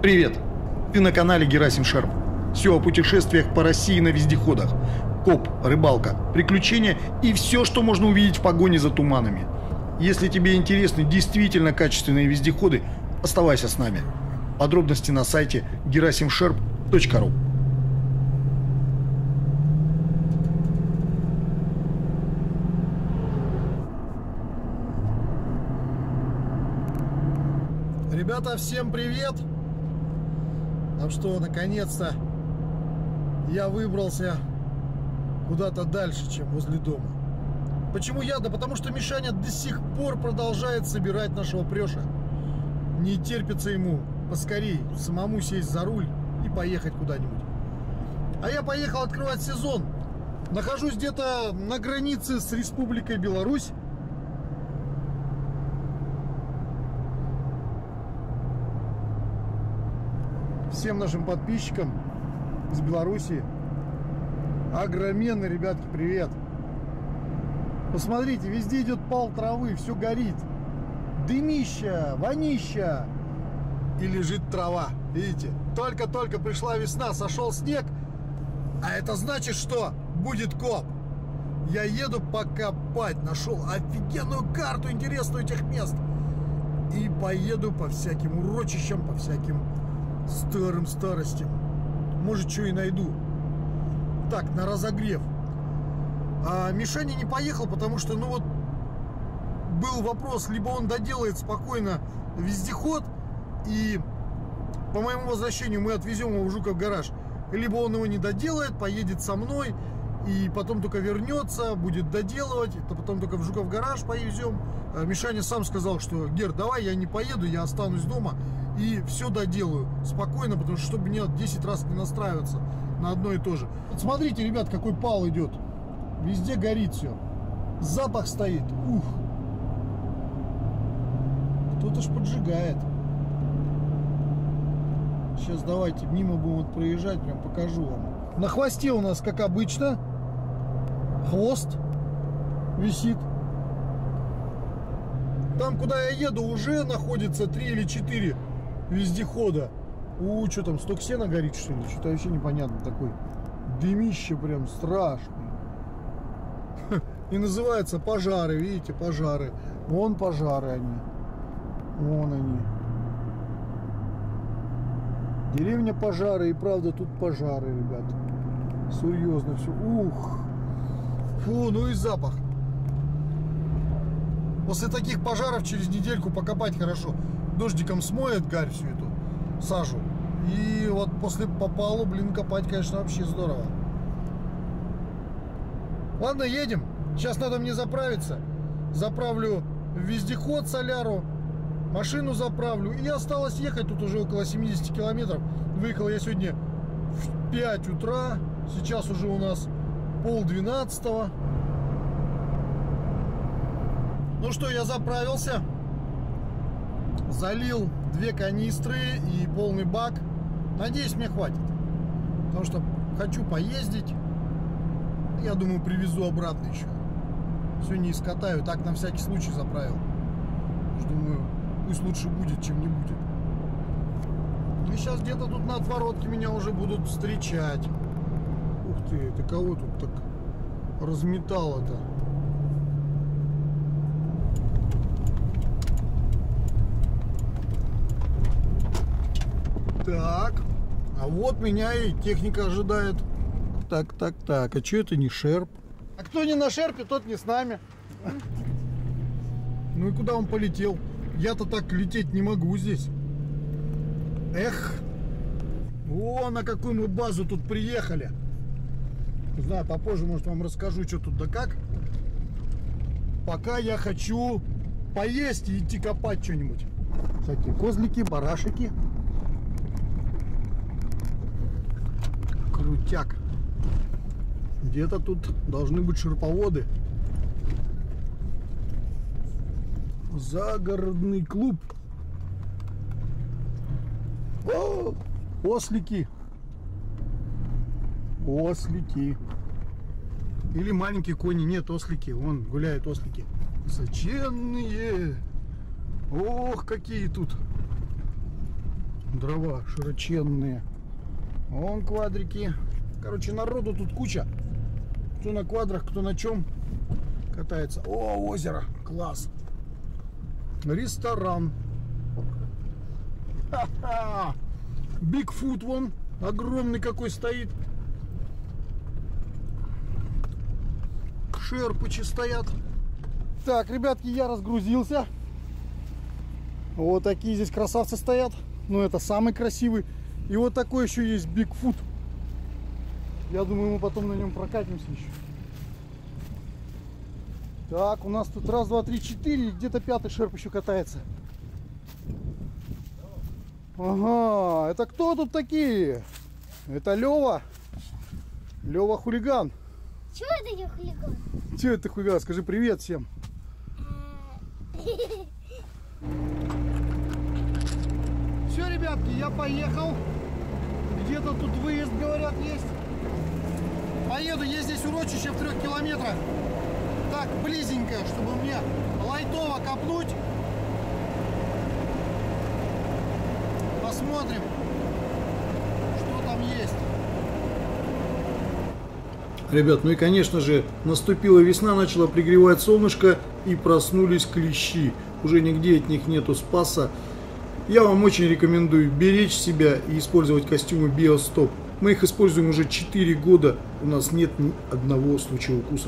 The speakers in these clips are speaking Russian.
Привет! Ты на канале Герасим Шерп. Все о путешествиях по России на вездеходах. Коп, рыбалка, приключения и все, что можно увидеть в погоне за туманами. Если тебе интересны действительно качественные вездеходы, оставайся с нами. Подробности на сайте gerasimsherp.ru. Ребята, всем привет! Ну что, наконец-то я выбрался куда-то дальше, чем возле дома. Почему я? Да потому что Мишаня до сих пор продолжает собирать нашего Преша. Не терпится ему поскорей самому сесть за руль и поехать куда-нибудь. А я поехал открывать сезон. Нахожусь где-то на границе с Республикой Беларусь. Всем нашим подписчикам из Беларуси огроменный, ребятки, привет. Посмотрите, везде идет пал травы, все горит. Дымища, вонища. И лежит трава. Видите, только-только пришла весна, сошел снег. А это значит, что будет коп. Я еду покопать, нашел офигенную карту интересную этих мест. И поеду по всяким урочищам, по всяким старым старостям. Может, что и найду. Так, на разогрев. А Мишаня не поехал, потому что, ну вот, был вопрос, либо он доделает спокойно вездеход, и по моему возвращению мы отвезем его в Жуков гараж, либо он его не доделает, поедет со мной, и потом только вернется, будет доделывать, то потом только в Жуков гараж повезем. Мишаня сам сказал, что: Гер, давай я не поеду, я останусь дома и все доделаю спокойно, потому что чтобы мне 10 раз не настраиваться на одно и то же. Вот смотрите, ребят, какой пал идет. Везде горит все. Запах стоит. Ух. Кто-то ж поджигает. Сейчас давайте мимо будем вот проезжать, прям покажу вам. На хвосте у нас, как обычно, хвост висит. Там, куда я еду, уже находится 3 или 4 вездехода. Что там, сток сена горит, что ли? Что-то вообще непонятно такой. Дымище прям страшный. И называется пожары, видите, пожары. Вон пожары они. Вон они. Деревня пожары, и правда тут пожары, ребят. Серьезно все. Ух. Фу, ну и запах. После таких пожаров через недельку покопать хорошо. Дождиком смоет гарь всю эту сажу. И вот после попалу, блин, копать, конечно, вообще здорово. Ладно, едем. Сейчас надо мне заправиться. Заправлю вездеход соляру, машину заправлю. И осталось ехать, тут уже около 70 километров. Выехал я сегодня в 5 утра. Сейчас уже у нас 11:30. Ну что, я заправился. Залил 2 канистры и полный бак. Надеюсь, мне хватит. Потому что хочу поездить. Я думаю, привезу обратно еще. Все не искатаю. Так на всякий случай заправил. Думаю, пусть лучше будет, чем не будет. И сейчас где-то тут на отворотке меня уже будут встречать. Ух ты, это кого тут так разметало-то? Так, а вот меня и техника ожидает. Так, а что это не шерп? А кто не на шерпе, тот не с нами. Ну и куда он полетел? Я-то так лететь не могу здесь. Эх. О, на какую мы базу тут приехали. Не знаю, попозже, может, вам расскажу, что тут да как. Пока я хочу поесть и идти копать что-нибудь. Всякие козлики, барашики. Крутяк. Где-то тут должны быть шерповоды. Загородный клуб. О, ослики. Ослики. Или маленькие кони. Нет, ослики. Вон гуляют ослики. Высоченные. Ох, какие тут дрова широченные. Вон квадрики. Короче, народу тут куча. Кто на квадрах, кто на чем катается. О, озеро. Класс. Ресторан. Ха-ха. Бигфут вон. Огромный какой стоит. Шерпычи стоят. Так, ребятки, я разгрузился. Вот такие здесь красавцы стоят. Ну, это самый красивый. И вот такой еще есть Бигфут. Я думаю, мы потом на нем прокатимся еще. Так, у нас тут раз, два, три, четыре. Где-то пятый шерп еще катается. Ага, это кто тут такие? Это Лева. Лева хулиган. Чего это я хулиган? Чего это хулиган? Скажи привет всем. Все, ребятки, я поехал. Где-то тут выезд, говорят, есть. Поеду, есть здесь урочище в 3 километрах. Так, близенько, чтобы мне лайтово копнуть. Посмотрим, что там есть. Ребят, ну и конечно же, наступила весна, начала пригревать солнышко и проснулись клещи. Уже нигде от них нету спаса. Я вам очень рекомендую беречь себя и использовать костюмы Биостоп. Мы их используем уже 4 года, у нас нет ни одного случая укусов.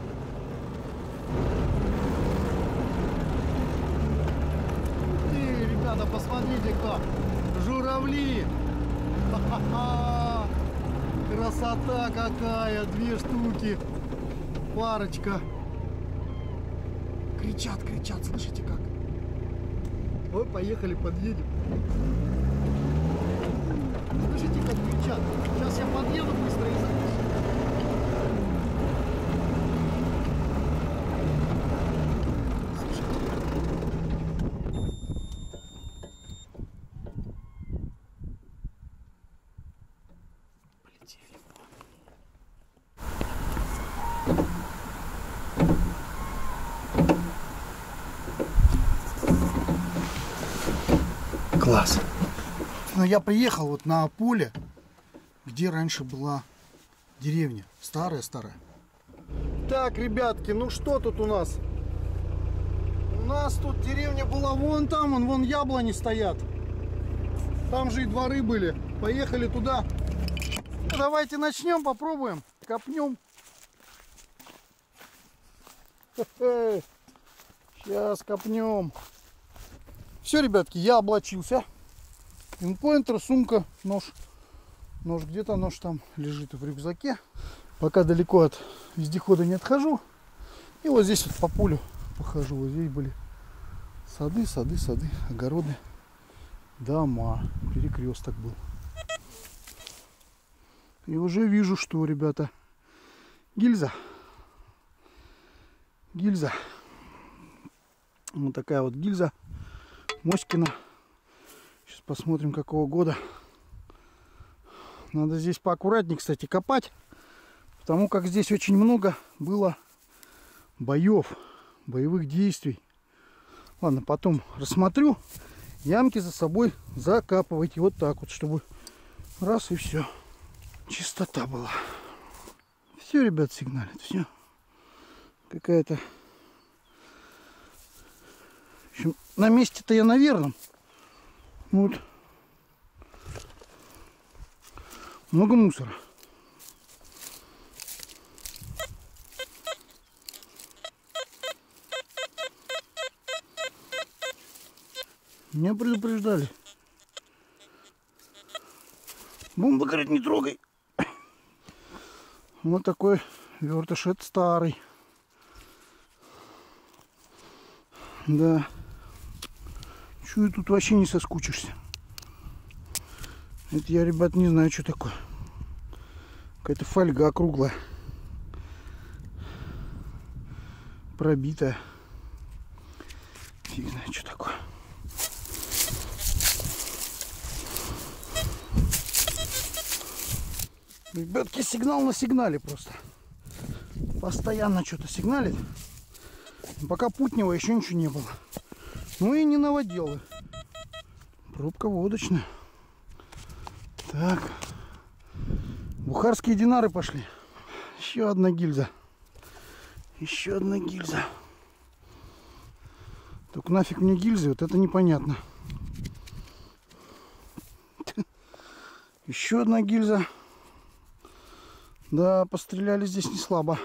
Ребята, посмотрите-ка, журавли. Ха-ха-ха. Красота какая, 2 штуки, парочка. Кричат, кричат, слышите как? Ой, поехали, подъедем. Слышите, как кричат? Сейчас я подъеду быстро и запишу. Класс. Но я приехал вот на поле, где раньше была деревня. Старая-старая. Так, ребятки, ну что тут у нас? У нас тут деревня была вон там, вон яблони стоят. Там же и дворы были. Поехали туда. Ну, давайте начнем, попробуем. Копнем. Сейчас копнем. Все, ребятки, я облачился. Пинпоинтер, сумка, нож. Нож где-то, нож там лежит в рюкзаке. Пока далеко от вездехода не отхожу. И вот здесь вот по полю похожу. Вот здесь были сады, сады, сады, огороды, дома. Перекресток был. И уже вижу, что, ребята, гильза. Гильза. Вот такая вот гильза. Моськина. Сейчас посмотрим, какого года. Надо здесь поаккуратнее, кстати, копать. Потому как здесь очень много было боев, боевых действий. Ладно, потом рассмотрю. Ямки за собой закапывайте. Вот так вот, чтобы раз и все. Чистота была. Все, ребят, сигналит. Все. Какая-то... В общем, на месте-то я на верном. Вот. Много мусора. Меня предупреждали. Бомба, говорит, не трогай. Вот такой вертыш, это старый. Да. Чую, тут вообще не соскучишься. Это я, ребят, не знаю, что такое. Какая-то фольга круглая. Пробитая. Фиг знает, что такое. Ребятки, сигнал на сигнале просто. Постоянно что-то сигналит. Пока путнего еще ничего не было. Ну и не наводило. Пробка водочная. Так. Бухарские динары пошли. Еще одна гильза. Еще одна гильза. Только нафиг мне гильзы, вот это непонятно. Еще одна гильза. Да, постреляли здесь не слабо.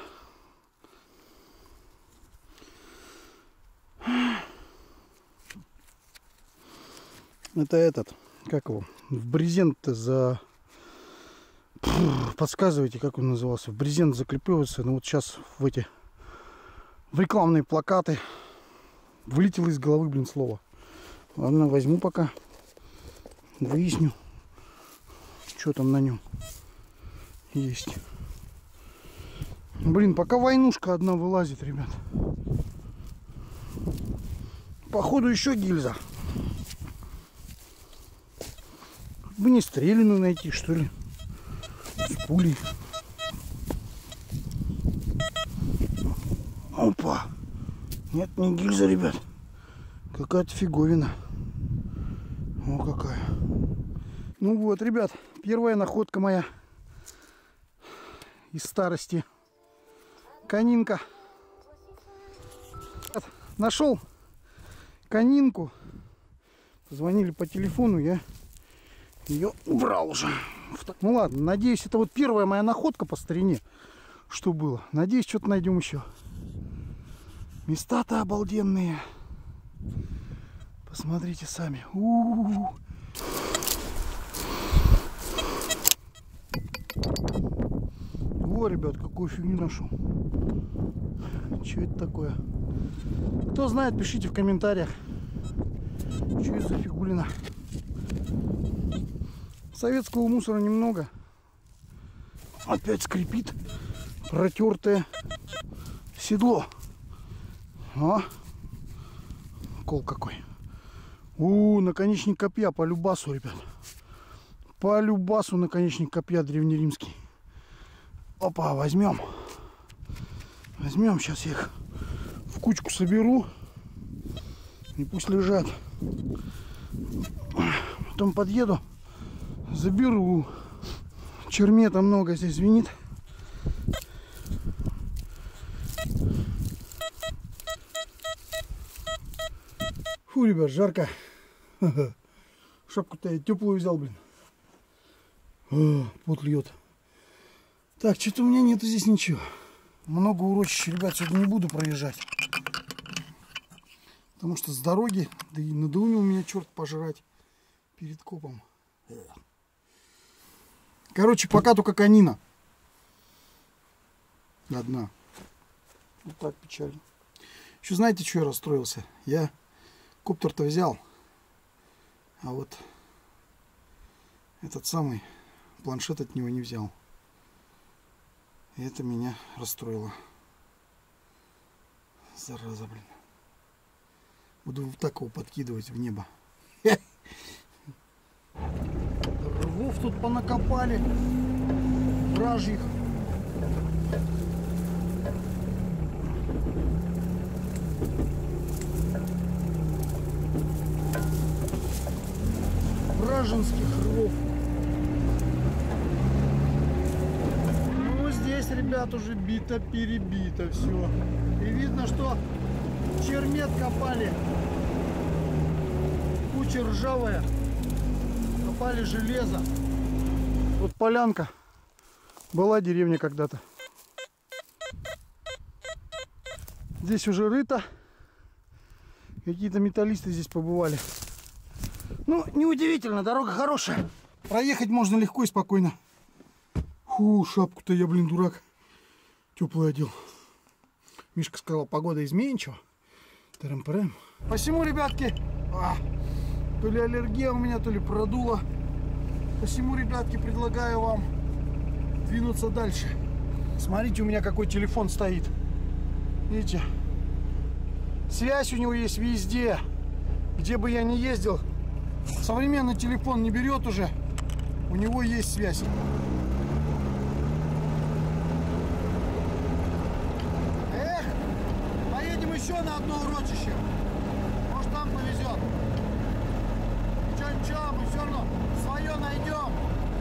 Это этот, как его, в брезент-то за... Подсказывайте, как он назывался. В брезент заклепывается. Ну вот сейчас в эти... В рекламные плакаты. Вылетело из головы, блин, слово. Ладно, возьму пока. Выясню, что там на нем есть. Блин, пока войнушка одна вылазит, ребят. Походу еще гильза. Бы не стреляну найти, что ли. С пулей. Опа. Нет, не гильза, ребят. Какая-то фиговина. О, какая. Ну вот, ребят, первая находка моя из старости. Конинка. Нашел конинку. Позвонили по телефону, я ее убрал уже. Ну ладно, надеюсь, это вот первая моя находка по старине. Что было? Надеюсь, что-то найдем еще. Места-то обалденные. Посмотрите сами. О, ребят, какую фигню нашел. Что это такое? Кто знает, пишите в комментариях. Что это за фигулина? Советского мусора немного. Опять скрипит протертое седло. А? Кол какой. Наконечник копья по любасу, ребят. По любасу наконечник копья древнеримский. Опа, возьмем. Возьмем, сейчас я их в кучку соберу. И пусть лежат. Потом подъеду, заберу. Чермета много здесь звенит. Фу, ребят, жарко. Шапку-то я теплую взял, блин. Пот льет. Так, что-то у меня нету здесь ничего. Много урочищ, ребят, сегодня не буду проезжать. Потому что с дороги, да и надоумил меня черт пожрать перед копом. Короче, пока только конина. Одна. Вот так печально. Еще знаете, что я расстроился? Я коптер-то взял. А вот этот самый планшет от него не взял. И это меня расстроило. Зараза, блин. Буду вот так его подкидывать в небо. Рвов тут понакопали. Вражьих. Враженских рвов. Ну, здесь, ребят, уже бито-перебито все. И видно, что чермет копали. Куча ржавая. Копали железо. Вот полянка. Была деревня когда-то. Здесь уже рыто. Какие-то металлисты здесь побывали. Ну, неудивительно, дорога хорошая. Проехать можно легко и спокойно. Фу, шапку-то я, блин, дурак. Теплый одел. Мишка сказал, погода изменчива. Тарам-парам. Посему, ребятки, то ли аллергия у меня, то ли продуло. Посему, ребятки, предлагаю вам двинуться дальше. Смотрите, у меня какой телефон стоит. Видите? Связь у него есть везде. Где бы я ни ездил. Современный телефон не берет уже. У него есть связь. Эх, поедем еще на одно урочище. Может, там повезет. Ничего, мы все равно свое найдем.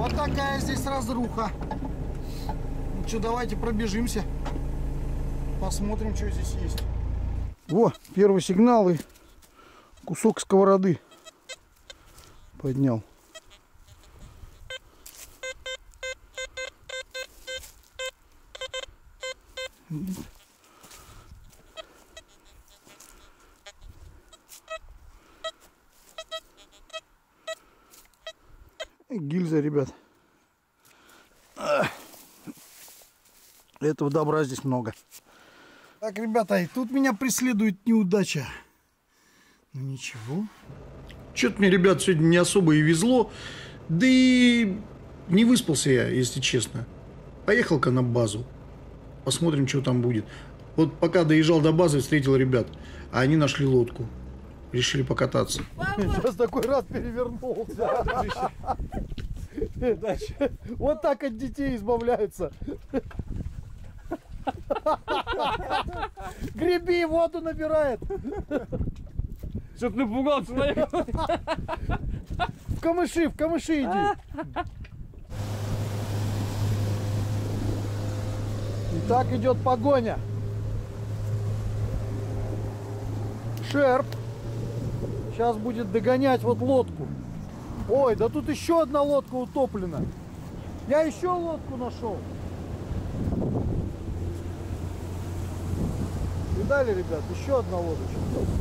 Вот такая здесь разруха. Ну что, давайте пробежимся. Посмотрим, что здесь есть. Во, первый сигнал и кусок сковороды поднял. Гильза, ребят. Этого добра здесь много. Так, ребята, и тут меня преследует неудача. Ну ничего. Что-то мне, ребят, сегодня не особо и везло. Да и не выспался я, если честно. Поехал-ка на базу. Посмотрим, что там будет. Вот пока доезжал до базы, встретил ребят. А они нашли лодку. Решили покататься. Сейчас такой раз перевернулся. Вот так от детей избавляются. Греби, воду набирает. Чтоб напугал человека. В камыши иди. И так идет погоня. Шерп сейчас будет догонять вот лодку. Ой, да тут еще одна лодка утоплена. Я еще лодку нашел. Видали, ребят, еще одна лодочка.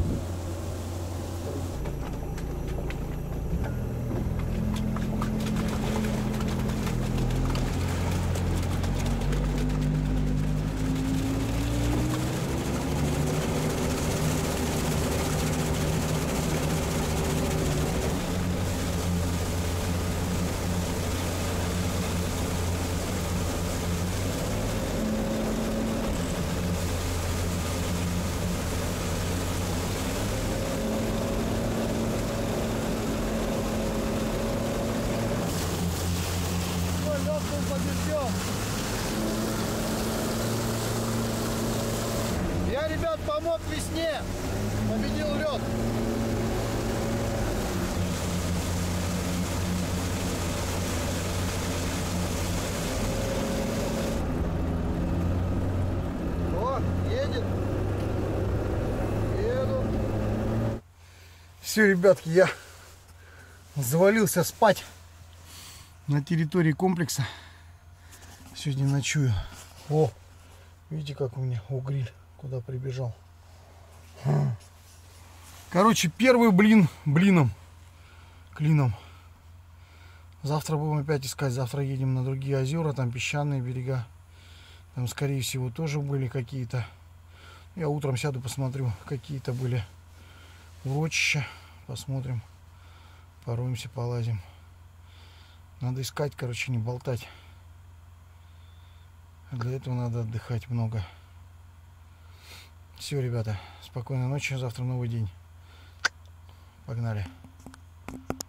Побежден. Я, ребят, помог весне. Победил лед. О, едет. Еду. Все, ребятки, я завалился спать на территории комплекса. Сегодня ночую. О, видите, как у меня угриль куда прибежал. Короче, первый клином. Завтра будем опять искать. Завтра едем на другие озера, там песчаные берега. Там, скорее всего, тоже были какие-то. Я утром сяду, посмотрю, какие-то были урочища. Посмотрим, пороемся, полазим. Надо искать, короче, не болтать. Для этого надо отдыхать много. Все, ребята, спокойной ночи. Завтра новый день. Погнали.